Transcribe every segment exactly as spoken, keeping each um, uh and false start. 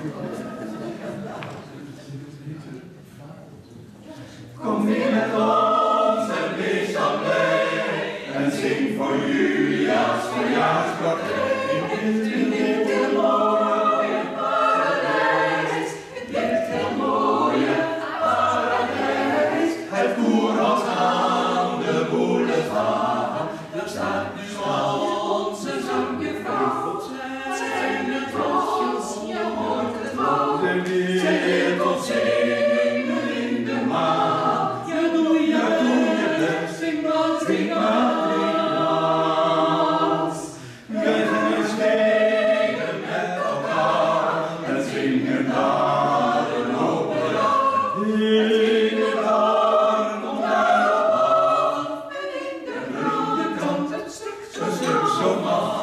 Kom weer met ons en wees dan blij en zing voor Julia's verjaarspartij. In dit heel mooie paradijs, in dit heel mooie paradijs. Het koerhuis aan de boulevard, daar staat nu al onze zangjuffrouw. Zijn de trosjes, je hoort het wel, zij leert ons zingen in de maan. Ja, doe je, doe je best, zing maar, zing maar, Nederlands. Wij gaan spelen met elkaar en zingen daar een opera. Zingen daar, komt daarop af, en in de blauwe kant het stuk, zo stuk, zo maf.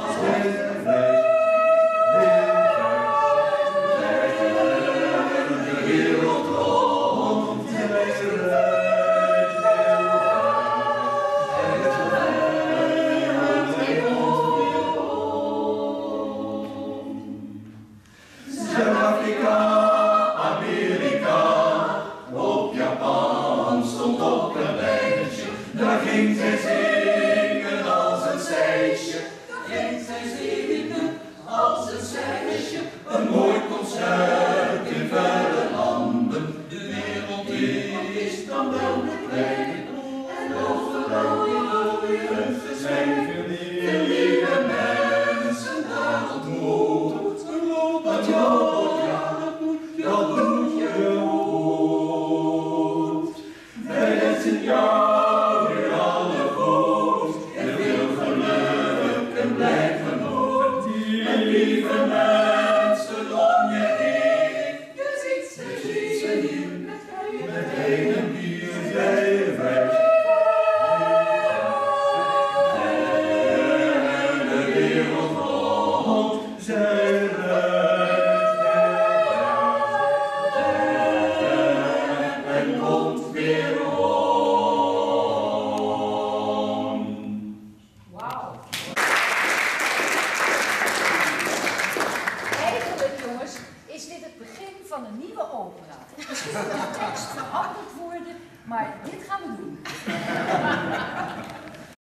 Zuid-Afrika, Amerika, op Japan stond op een lijstje. Daar ging zij zingen als een zeisje. Daar ging zij zingen als een zeisje. Een mooi concert in verre landen. De wereld is dan wel de plek. En overal je zijn veel lieve mensen daar ontmoet. Dat je dat doet je goed. Wij wensen jou weer alle goed en veel geluk en blij genoeg. En lieve mensen om je heen, je ziet ze hier met heen en bier bij vrij. En de wereld rond zijn komt weer om. Wauw. Eigenlijk, jongens, is dit het begin van een nieuwe opera. Misschien moet de tekst veranderd worden, maar dit gaan we doen.